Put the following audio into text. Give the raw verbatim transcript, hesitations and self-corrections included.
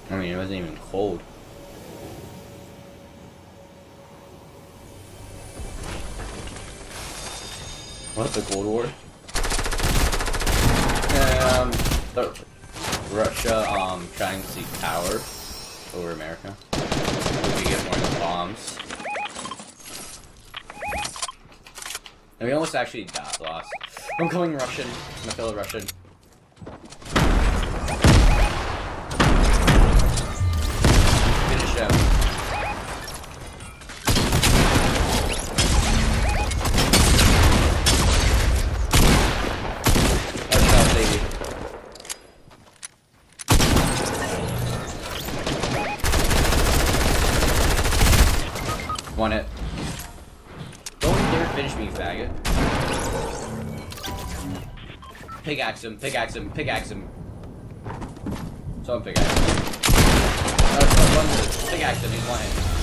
I mean, it wasn't even cold. What's the Cold War? Um, the Russia um trying to seek power over America. We get more of the bombs. And we almost actually got lost. I'm calling Russian. My fellow Russian. Finish him. Won it. Don't dare finish me, faggot. Pickaxe him, pickaxe him, pickaxe him. Someone pickaxe him. Uh, one, pickaxe him, he's lying.